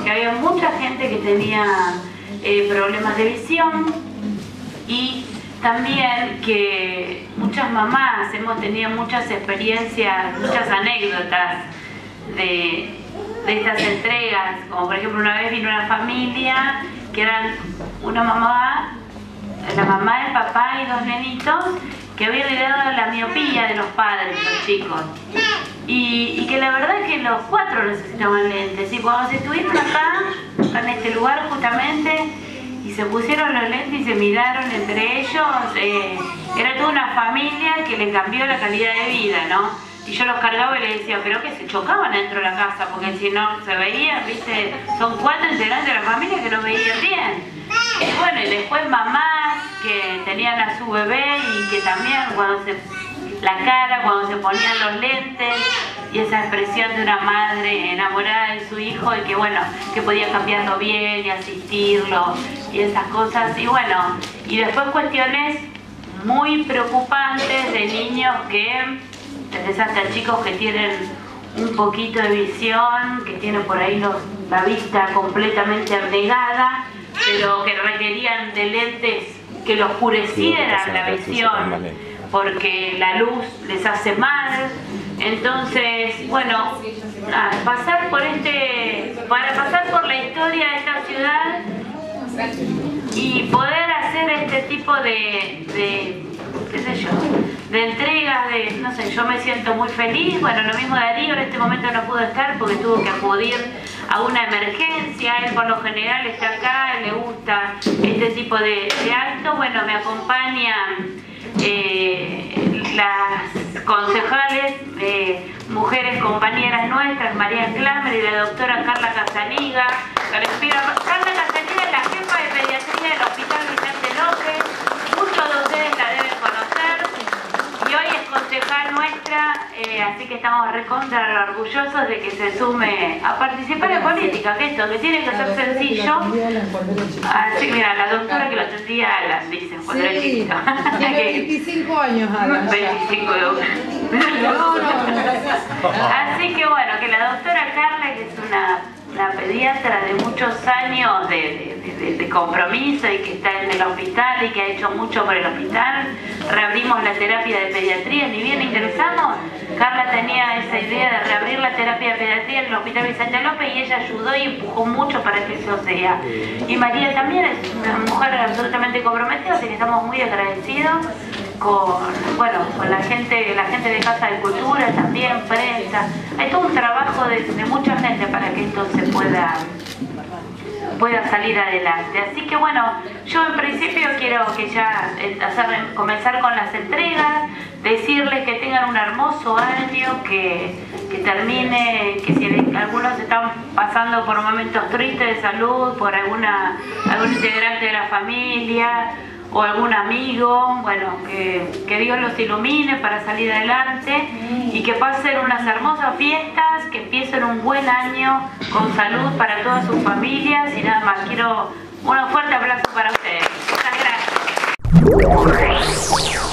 porque había mucha gente que tenía problemas de visión, y también que muchas mamás hemos tenido muchas experiencias, muchas anécdotas de estas entregas, como por ejemplo una vez vino una familia que eran una mamá, la mamá, el papá y dos nenitos que habían heredado la miopía de los padres, los chicos, y que la verdad es que los cuatro necesitaban lentes, y cuando se estuvieron acá, en este lugar justamente, y se pusieron los lentes y se miraron entre ellos, era toda una familia que le cambió la calidad de vida, ¿no? Y yo los cargaba y les decía, pero que se chocaban dentro de la casa, porque si no se veían, ¿viste? Son cuatro integrantes de la familia que no veían bien. Y bueno, y después mamás que tenían a su bebé y que también cuando se ponían los lentes, y esa expresión de una madre enamorada de su hijo y que bueno, que podía cambiarlo bien y asistirlo y esas cosas. Y bueno, y después cuestiones muy preocupantes de niños que, desde hasta chicos que tienen un poquito de visión, que tienen por ahí la vista completamente abnegada, pero que requerían de lentes que lo oscurecieran la visión, porque la luz les hace mal. Entonces, bueno, para pasar por la historia de esta ciudad y poder hacer este tipo de qué sé yo, de entregas, no sé, yo me siento muy feliz. Bueno, lo mismo Darío, en este momento no pudo estar porque tuvo que acudir a una emergencia. Él por lo general está acá, le gusta este tipo de actos. Bueno, me acompañan las concejales, mujeres compañeras nuestras, María Clamer y la doctora Carla Casaniga. Carla Casaniga es la jefa de pediatría del Hospital Vicente López. Muchos de ustedes la deben conocer y hoy es concejal nuestra, así que estamos recontra orgullosos de que se sume a participar en política, que esto que tiene que ser sencillo. Así, mira, la doctora que lo atendía las dicen cuando era chiquito. Tiene 25 años ahora. 25 de una. Así que bueno, que la doctora Carla, que es una pediatra de muchos años de compromiso y que está en el hospital y que ha hecho mucho por el hospital. Reabrimos la terapia de pediatría, ni bien ingresamos, Carla tenía esa idea de reabrir la terapia de pediatría en el Hospital Vicente López y ella ayudó y empujó mucho para que eso sea. Y María también es una mujer absolutamente comprometida, así que estamos muy agradecidos con la gente de Casa de Cultura, también prensa. Hay todo un trabajo de mucha gente para que esto se pueda salir adelante. Así que bueno, yo en principio quiero que ya comenzar con las entregas, decirles que tengan un hermoso año, que termine, que si algunos están pasando por momentos tristes de salud, por algún integrante de la familia o algún amigo, bueno, que Dios los ilumine para salir adelante y que pasen unas hermosas fiestas, que empiecen un buen año con salud para todas sus familias. Y nada más, quiero un fuerte abrazo para ustedes. Muchas gracias.